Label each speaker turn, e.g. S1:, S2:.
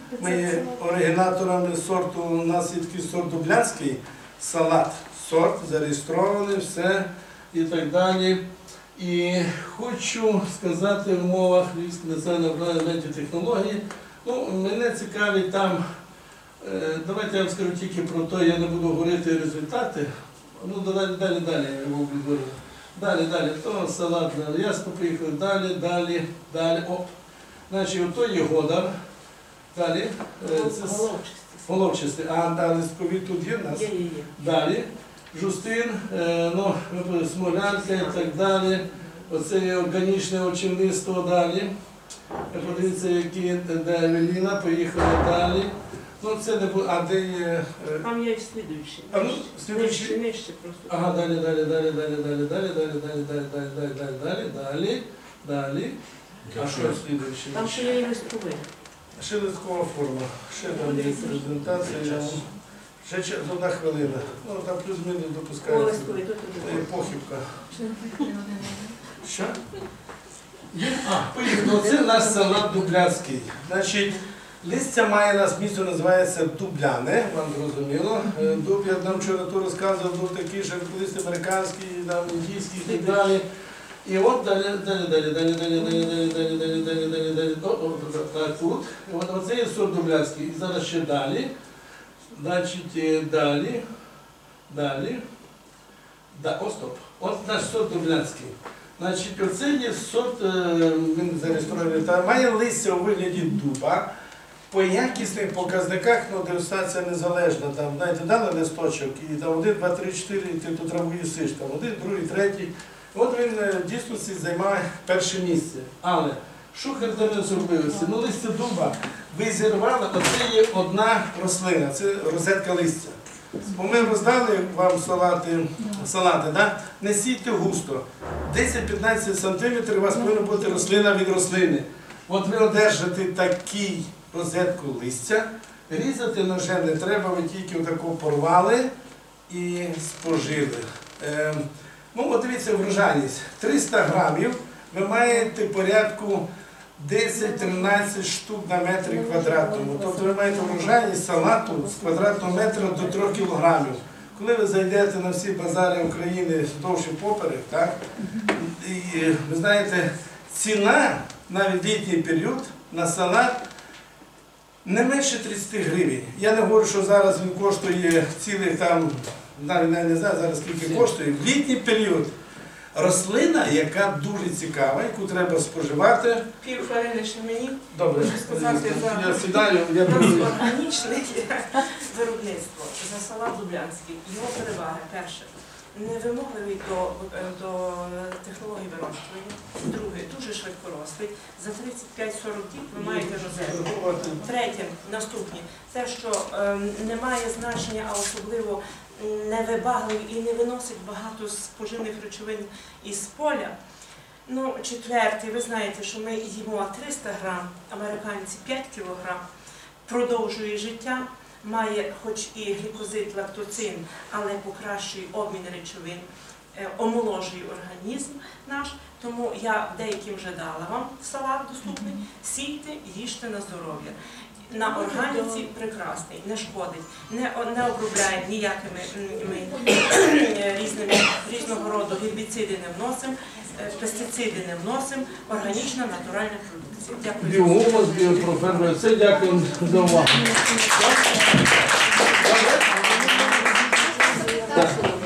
S1: Ми є оригінаторами сорту, у нас є такий сорт дублянський салат. Сорт зареєстрований, все і так далі. І хочу сказати в мовах Львівської національної аграрної технології, мене цікавить там, давайте я вам скажу тільки про те, я не буду говорити результати, далі, далі, то салат, ясно, поїхали, далі, значить, ото є Годар, далі, головчастий, а листкові тут є в нас, далі, Жустин, Смолянка і так далі, оце є органічне очівництво далі, подивіться, які, де Евеліна, поїхали далі. Це не буде, а де є...
S2: Там є слідуючі. Нижче просто.
S1: Ага, далі. А що слідуюче?
S2: Там ще є і листковий.
S1: Ще листкова форма. Ще там є презентація. Ще одна хвилина. Там плюс-мінус допускається. Це є похибка. Що? Поїхали. Це наш салат дублянський. Значить, листя має у нас, місто називається дубляне, вам зрозуміло. Дуб, я нам вчора тут розказував, був такий, що лист американський, індійський і так далі. І от далі, тут. Оце є сорт дублянський. І зараз ще далі. Значить, далі. Стоп. От наш сорт дублянський. Значить, оце є сорт, він зареєстрований, має листя у вигляді дуба. По якісних показниках дегустація незалежна. Там, знаєте, дали листочок, і там 1, 2, 3, 4, і ти ту траву їсиш, там 1, 2, 3. От він в дійсності займає перше місце. Але, що характерно зробилося? Листя дуба ви зірвали, оце є одна рослина, це розетка листя. Бо ми роздали вам салати, да? Не сійте густо. 10-15 см у вас повинна бути рослина від рослини. От ви одержите такий розетку листя, різати ножем не треба, ви тільки отако порвали і спожили. От дивіться, врожайність. 300 грамів ви маєте порядку 10-13 штук на метр квадратному. Тобто ви маєте врожайність салату з квадратного метра до 3 кілограмів. Коли ви зайдете на всі базари України вздовж і поперек, так? І ви знаєте, ціна навіть літній період на салат не менше 30 гривень. Я не говорю, що зараз він коштує цілих там, навіть не знаю зараз скільки коштує. В літній період рослина, яка дуже цікава, яку треба споживати.
S2: Півхвилини ще мені.
S1: Добре, я сідаю, я буду.
S2: Органічне виробництво за салат дублянський. Його переваги, перше, невимогливий до технологій вирощування. Друге, дуже швидкорослий. За 35-40 діб ви маєте розетку. Третє, наступне, те, що не має значення, а особливо невибагливий і не виносить багато споживних речовин із поля. Четвертий, ви знаєте, що ми їмо 300 грам, американці 5 кілограм, продовжує життя, має хоч і глікозид, лактоцин, але покращує обмін речовин, омоложує організм наш. Тому я деяким вже дала вам салат доступний, сійте, їжте на здоров'я. На органіці прекрасний, не шкодить, не обробляє ніякими різного роду гербіциди не вносимо, пестициди не вносимо, органічна, натуральна продукція. Дякую.
S1: Біогумус, біопрофермер, все, дякую за увагу.